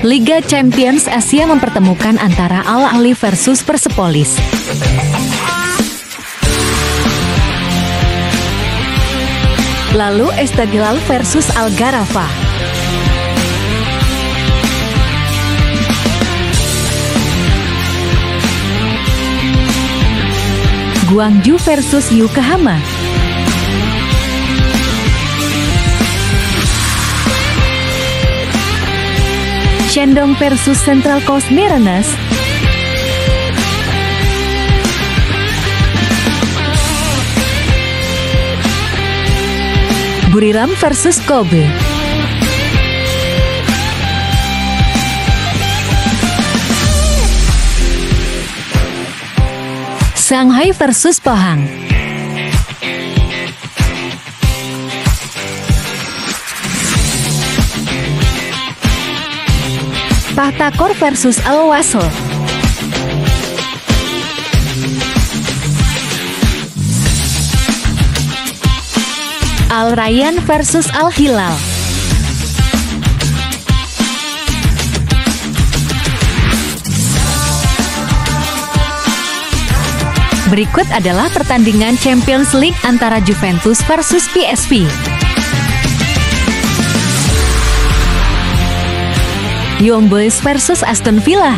Liga Champions Asia mempertemukan antara Al Ahly versus Persepolis. Lalu Esteghlal versus Al Gharafa. Gwangju versus Yokohama. Shandong versus Central Coast Mariners. Buriram versus Kobe. Shanghai versus Pahang. Tahtakor versus Al-Wasl. Al Rayyan versus Al Hilal. Berikut adalah pertandingan Champions League antara Juventus versus PSV. Young Boys versus Aston Villa.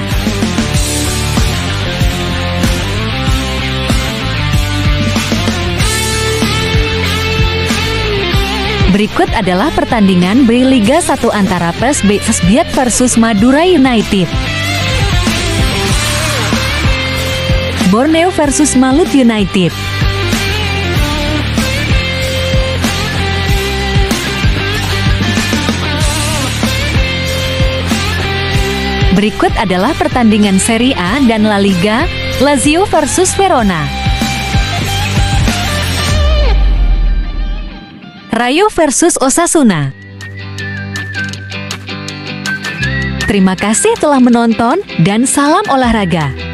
Berikut adalah pertandingan B Liga 1 antara PSB Biak versus Madura United. Borneo versus Malut United. Berikut adalah pertandingan Serie A dan La Liga, Lazio versus Verona. Rayo versus Osasuna. Terima kasih telah menonton dan salam olahraga.